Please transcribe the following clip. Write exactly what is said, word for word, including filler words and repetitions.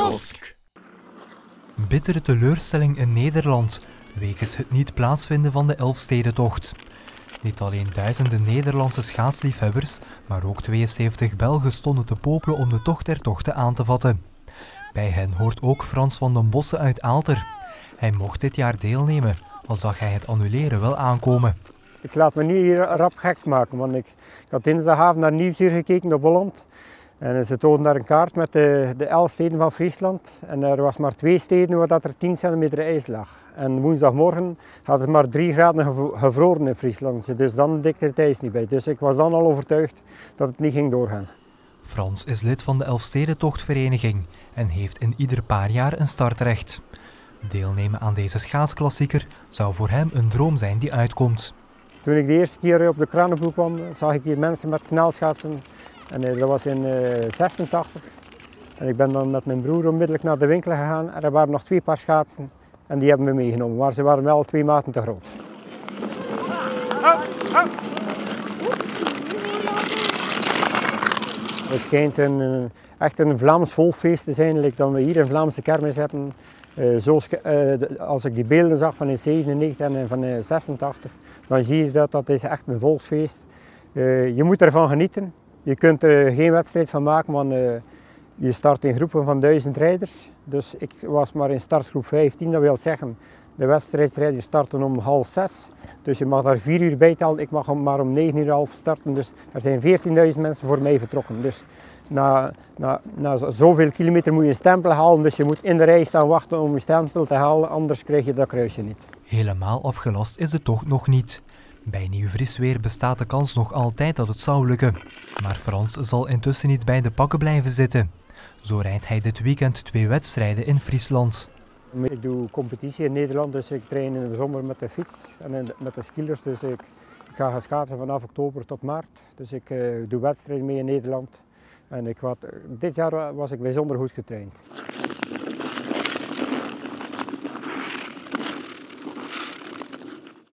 Lask. Bittere teleurstelling in Nederland wegens het niet plaatsvinden van de Elfstedentocht. Niet alleen duizenden Nederlandse schaatsliefhebbers, maar ook tweeënzeventig Belgen stonden te popelen om de Tocht der Tochten aan te vatten. Bij hen hoort ook Frans van den Bossen uit Aalter. Hij mocht dit jaar deelnemen, al zag hij het annuleren wel aankomen. Ik laat me niet hier rap gek maken, want ik, ik had dinsdagavond naar Nieuwsuur gekeken op Holland. En ze toonden daar een kaart met de, de elf steden van Friesland. En er was maar twee steden waar dat er tien centimeter ijs lag. En woensdagmorgen had het maar drie graden gevroren in Friesland. Dus dan dikte het ijs niet bij. Dus ik was dan al overtuigd dat het niet ging doorgaan. Frans is lid van de Elfstedentochtvereniging en heeft in ieder paar jaar een startrecht. Deelnemen aan deze schaatsklassieker zou voor hem een droom zijn die uitkomt. Toen ik de eerste keer op de Kranenbroek kwam, zag ik hier mensen met snelschaatsen. En dat was in zesentachtig. En ik ben dan met mijn broer onmiddellijk naar de winkel gegaan. En er waren nog twee paar schaatsen en die hebben we meegenomen. Maar ze waren wel twee maten te groot. Het schijnt een, echt een Vlaams volksfeest te zijn, like dat we hier een Vlaamse kermis hebben. Uh, zoals, uh, als ik die beelden zag van in zevenennegentig en van in zesentachtig, dan zie je dat dat is echt een volksfeest. Uh, je moet ervan genieten. Je kunt er geen wedstrijd van maken, want uh, je start in groepen van duizend rijders. Dus ik was maar in startgroep vijftien, dat wil zeggen, de wedstrijdrijders starten om half zes. Dus je mag daar vier uur bij tellen, ik mag maar om negen uur half starten. Dus er zijn veertienduizend mensen voor mij vertrokken. Dus na, na, na zoveel kilometer moet je een stempel halen, dus je moet in de rij staan wachten om je stempel te halen, anders krijg je dat kruisje niet. Helemaal afgelast is het toch nog niet. Bij nieuw vriesweer bestaat de kans nog altijd dat het zou lukken. Maar Frans zal intussen niet bij de pakken blijven zitten. Zo rijdt hij dit weekend twee wedstrijden in Friesland. Ik doe competitie in Nederland, dus ik train in de zomer met de fiets en met de skiers. Dus ik, ik ga gaan schaatsen vanaf oktober tot maart. Dus ik uh, doe wedstrijden mee in Nederland. En ik had, dit jaar was ik bijzonder goed getraind.